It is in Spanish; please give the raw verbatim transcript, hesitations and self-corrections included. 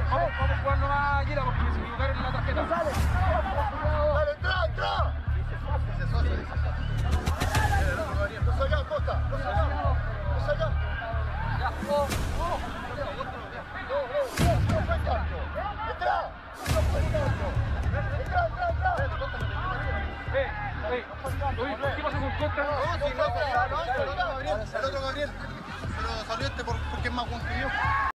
Vamos, vamos a jugar nomás Aguila porque se equivocaron en la tarjeta. Dale, entra, entra. Dice Sosa, dice Sosa. No salgas, Costa, no salgas. No salgas. Ya, oh, oh. No, no, no, no fue tanto. Entra. No fue tanto. Entra, entra, entra. Eh, eh, oye, ¿por qué pasó con contra? No, si no, no, no, el otro Gabriel, el otro Gabriel. Pero salió este porque es más buen que yo.